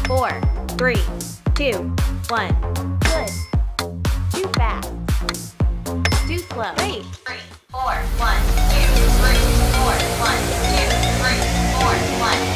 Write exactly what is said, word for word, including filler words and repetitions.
four, three, two, one. Good. Too fast. Too slow. Wait. Three, four, one, two, three, four, one, two, three, four, one.